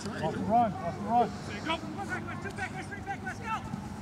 Off the run, off the run. Go. One back, two back, three back, let's go.